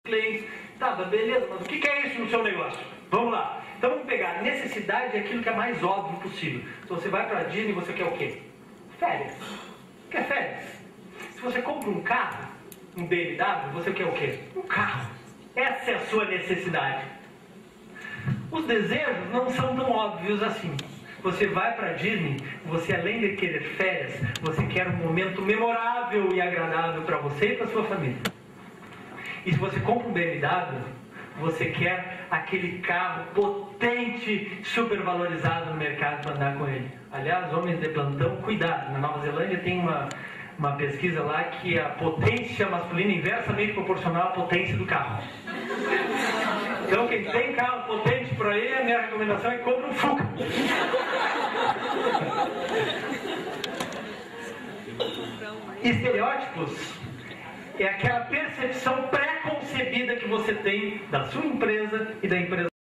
clientes. Tá, beleza, mas o que é isso no seu negócio? Vamos lá. Então vamos pegar. Necessidade é aquilo que é mais óbvio possível. Se você vai para a Disney, você quer o quê? Férias. Quer férias? Se você compra um carro, um BMW, você quer o quê? Um carro. Essa é a sua necessidade. Os desejos não são tão óbvios assim. Você vai para a Disney, você além de querer férias, você quer um momento memorável e agradável para você e para sua família. E se você compra um BMW, você quer aquele carro potente, super valorizado no mercado para andar com ele. Aliás, homens de plantão, cuidado. Na Nova Zelândia tem uma pesquisa lá que a potência masculina é inversamente proporcional à potência do carro. Então quem tem carro potente por aí, a minha recomendação é que compre um Fuca. Estereótipos é aquela percepção pré-concebida que você tem da sua empresa e da empresa